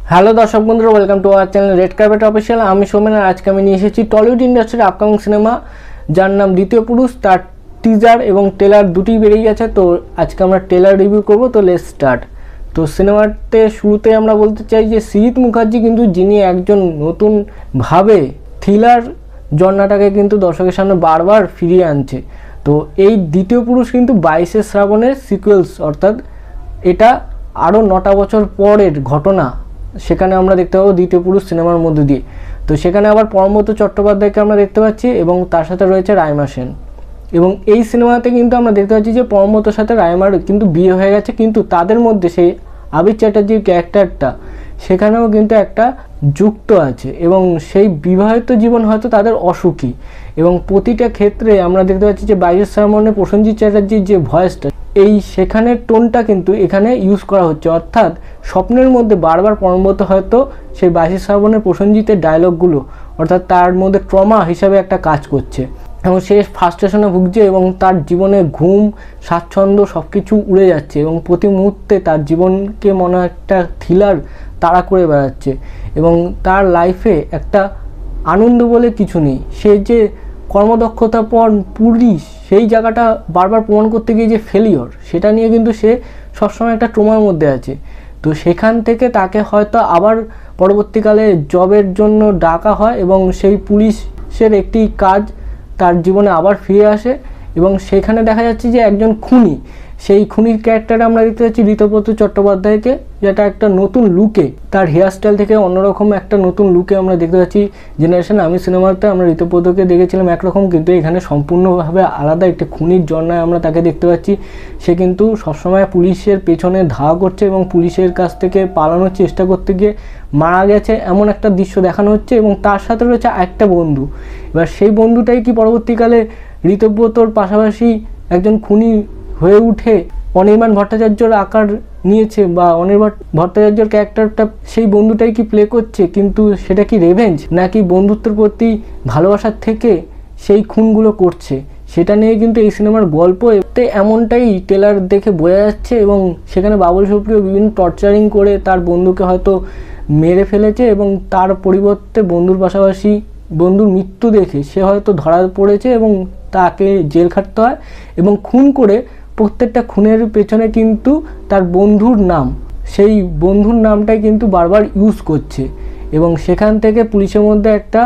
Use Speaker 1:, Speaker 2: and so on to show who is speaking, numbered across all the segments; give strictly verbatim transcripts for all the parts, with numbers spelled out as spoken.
Speaker 1: Hello দর্শক বন্ধুরা, welcome to our channel red carpet official. আমি সোমেন, আর আজকে আমি নিয়ে এসেছি টলিউড ইন্ডাস্ট্রির আপকামিং সিনেমা যার নাম দ্বিতীয় পুরুষ। তার টিজার এবং ট্রেলার দুটি বেরিয়ে গেছে, তো আজকে আমরা ট্রেলার রিভিউ করব। তো লেটস স্টার্ট। তো সিনেমাতে শুরুতে আমরা বলতে চাই যে সৃজিত মুখার্জি কিন্তু, যিনি একজন নতুনভাবে থ্রিলার জনরাটাকে কিন্তু দর্শকের সামনে বারবার ফিরিয়ে আনছে। তো এই দ্বিতীয় পুরুষ কিন্তু বাইশে শ্রাবণের সিকুয়েলস, অর্থাৎ এটা আরও নটা বছর পরের ঘটনা সেখানে আমরা দেখতে পাবো দ্বিতীয় পুরুষ সিনেমার মধ্যে দিয়ে। তো সেখানে আবার পরমব্রত চট্টোপাধ্যায়কে আমরা দেখতে পাচ্ছি এবং তার সাথে রয়েছে রাইমা সেন। এবং এই সিনেমাতে কিন্তু আমরা দেখতে পাচ্ছি যে পরমব্রতর সাথে রাইমার কিন্তু বিয়ে হয়ে গেছে, কিন্তু তাদের মধ্যে সেই আবির চ্যাটার্জির ক্যারেক্টারটা সেখানেও কিন্তু একটা যুক্ত আছে এবং সেই বিবাহিত জীবন হয়তো তাদের অসুখী। এবং প্রতিটা ক্ষেত্রে আমরা দেখতে পাচ্ছি যে বাইশের শ্রাবণে প্রসেনজিৎ চ্যাটার্জির যে ভয়েসটা, এই সেখানের টোনটা কিন্তু এখানে ইউজ করা হচ্ছে, অর্থাৎ স্বপ্নের মধ্যে বারবার পরমব্রত হয়তো সেই বাইশে শ্রাবণের প্রসেনজিতের ডায়লগগুলো, অর্থাৎ তার মধ্যে ট্রমা হিসাবে একটা কাজ করছে এবং সে ফার্স্ট্রেশনে ভুগছে এবং তার জীবনে ঘুম, স্বাচ্ছন্দ্য সব কিছু উড়ে যাচ্ছে এবং প্রতি মুহূর্তে তার জীবনকে মনে একটা থ্রিলার তাড়া করে বেড়াচ্ছে এবং তার লাইফে একটা আনন্দ বলে কিছু নেই। সে যে কর্মদক্ষতাপর পুলিশ, সেই জায়গাটা বারবার প্রমাণ করতে গিয়ে যে ফেলিওর, সেটা নিয়ে কিন্তু সে সবসময় একটা ট্রমার মধ্যে আছে। তো সেখান থেকে তাকে হয়তো আবার পরবর্তীকালে জবের জন্য ডাকা হয় এবং সেই পুলিশের একটি কাজ তার জীবনে আবার ফিরে আসে এবং সেখানে দেখা যাচ্ছে যে একজন খুনি, সেই খুনির ক্যারেক্টারে আমরা দেখতে পাচ্ছি ঋতব্রত চট্টোপাধ্যায়কে, যেটা একটা নতুন লুকে, তার হেয়ারস্টাইল থেকে অন্যরকম একটা নতুন লুকে আমরা দেখতে পাচ্ছি। জেনারেশন আমি সিনেমাতে আমরা ঋতব্রতকে দেখেছিলাম একরকম, কিন্তু এখানে সম্পূর্ণভাবে আলাদা একটি খুনির জন্যায় আমরা তাকে দেখতে পাচ্ছি। সে কিন্তু সবসময় পুলিশের পেছনে ধাওয়া করছে এবং পুলিশের কাছ থেকে পালানোর চেষ্টা করতে গিয়ে মারা গেছে এমন একটা দৃশ্য দেখানো হচ্ছে এবং তার সাথে রয়েছে একটা বন্ধু। এবার সেই বন্ধুটাই কি পরবর্তীকালে ঋতব্রতর পাশাপাশি একজন খুনি হয়ে উঠে অনির্বাণ ভট্টাচার্যর আকার নিয়েছে, বা অনির্বাণ ভট্টাচার্যর ক্যারেক্টারটা সেই বন্ধুটাই কি প্লে করছে, কিন্তু সেটা কি রেভেঞ্জ নাকি বন্ধুত্বের প্রতি ভালোবাসার থেকে সেই খুনগুলো করছে, সেটা নিয়ে কিন্তু এই সিনেমার গল্প। এতে এমনটাই ট্রেলার দেখে বোঝা যাচ্ছে এবং সেখানে বাবুল সুপ্রিয় বিভিন্ন টর্চারিং করে তার বন্ধুকে হয়তো মেরে ফেলেছে এবং তার পরিবর্তে বন্ধুর পাশাপাশি বন্ধুর মৃত্যু দেখে সে হয়তো ধরা পড়েছে এবং তাকে জেল খাটতে হয় এবং খুন করে প্রত্যেকটা খুনের পেছনে কিন্তু তার বন্ধুর নাম, সেই বন্ধুর নামটাই কিন্তু বারবার ইউজ করছে এবং সেখান থেকে পুলিশের মধ্যে একটা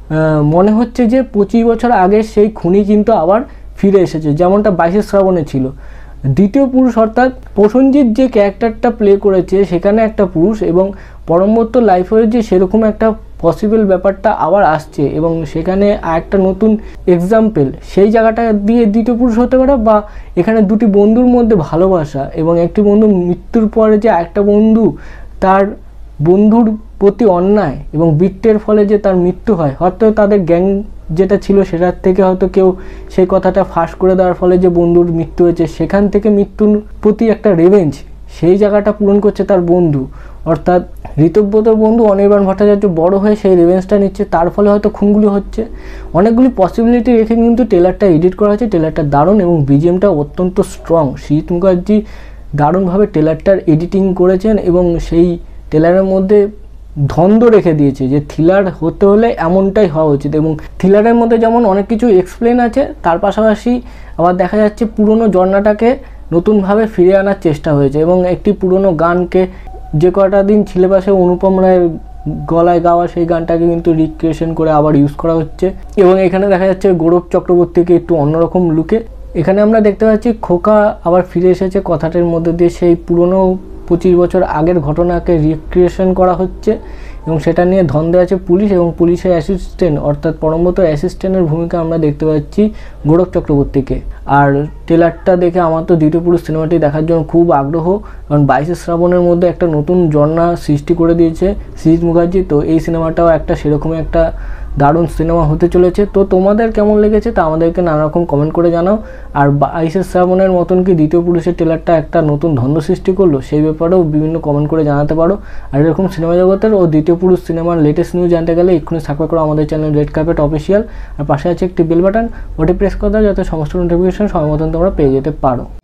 Speaker 1: মনে হচ্ছে যে পঁচিশ বছর আগে সেই খুনি কিন্তু আবার ফিরে এসেছে, যেমনটা বাইশে শ্রাবণে ছিল। দ্বিতীয় পুরুষ অর্থাৎ প্রসেনজিৎ যে ক্যারেক্টারটা প্লে করেছে সেখানে একটা পুরুষ এবং পরমব্রত লাইফের যে সেরকম একটা পসিবল ব্যাপারটা আবার আসছে এবং সেখানে একটা নতুন এক্সাম্পল সেই জায়গাটা দিয়ে দ্বিতীয় পুরুষ হতে পারে, বা এখানে দুটি বন্ধুর মধ্যে ভালোবাসা এবং একটি বন্ধু মৃত্যুর পরে যে একটা বন্ধু তার বন্ধুর প্রতি অন্যায় এবং বৃত্তের ফলে যে তার মৃত্যু হয়, হয়তো তাদের গ্যাং যেটা ছিল সেটার থেকে হয়তো কেউ সেই কথাটা ফাঁস করে দেওয়ার ফলে যে বন্ধুর মৃত্যু হয়েছে, সেখান থেকে মৃত্যুর প্রতি একটা রেভেঞ্জ সেই জায়গাটা পূরণ করছে তার বন্ধু, অর্থাৎ ঋতব্রতর বন্ধু অনির্বাণ ভট্টাচার্য বড় হয়ে সেই রেভেঞ্জটা নিচ্ছে, তার ফলে হয়তো খুনগুলি হচ্ছে। অনেকগুলি পসিবিলিটি রেখে কিন্তু ট্রেলারটা এডিট করা হয়েছে। ট্রেলারটা দারুণ এবং বিজিএমটা অত্যন্ত স্ট্রং। সৃজিত মুখার্জি দারুণভাবে ট্রেলারটার এডিটিং করেছেন এবং সেই ট্রেলারের মধ্যে দ্বন্দ্ব রেখে দিয়েছে যে থ্রিলার হতে হলে এমনটাই হওয়া উচিত এবং থ্রিলারের মধ্যে যেমন অনেক কিছু এক্সপ্লেন আছে, তার পাশাপাশি আবার দেখা যাচ্ছে পুরনো জন্নাটাকে নতুনভাবে ফিরে আনার চেষ্টা হয়েছে এবং একটি পুরনো গানকে, যে কটা দিন সিলেবাসে অনুপম রায়ের গলায় গাওয়া সেই গানটাকে কিন্তু রিক্রিয়েশন করে আবার ইউজ করা হচ্ছে এবং এখানে দেখা যাচ্ছে গৌরব চক্রবর্তীকে একটু অন্যরকম লুকে। এখানে আমরা দেখতে পাচ্ছি খোকা আবার ফিরে এসেছে কথাটার মধ্যে দিয়ে, সেই পুরনো পঁচিশ বছর আগের ঘটনাকে রিক্রিয়েশন করা হচ্ছে এবং সেটা নিয়ে ধন্দে আছে পুলিশ এবং পুলিশের অ্যাসিস্ট্যান্ট অর্থাৎ পরমব্রত অ্যাসিস্ট্যান্টের ভূমিকা আমরা দেখতে পাচ্ছি গৌরব চক্রবর্তীকে। আর ট্রেলারটা দেখে আমার তো দ্বিতীয় পুরুষ সিনেমাটি দেখার জন্য খুব আগ্রহ, কারণ বাইশে শ্রাবণের মধ্যে একটা নতুন জন্না সৃষ্টি করে দিয়েছে সৃজিত মুখার্জি। তো এই সিনেমাটাও একটা সেরকমই একটা দারুণ সিনেমা হতে চলেছে। তো তোমাদের কেমন লেগেছে তা আমাদেরকে নানা রকম কমেন্ট করে জানাও। আর বাইশে শ্রাবণের মতন কি দ্বিতীয় পুরুষের ট্রেলারটা একটা নতুন ধন্দ সৃষ্টি করলো, সেই ব্যাপারেও বিভিন্ন কমেন্ট করে জানাতে পারো। আর এরকম সিনেমা জগতের ও দ্বিতীয় পুরুষ সিনেমার লেটেস্ট নিউজ জানতে গেলে এক্ষুনি সাবস্ক্রাইব করো আমাদের চ্যানেল রেড কার্পেট অফিসিয়াল। আর পাশে আছে একটি বেল বাটন, ওটি প্রেস করে দাও যাতে সমস্ত নোটিফিকেশন সময় মতন তোমরা পেয়ে যেতে পারো।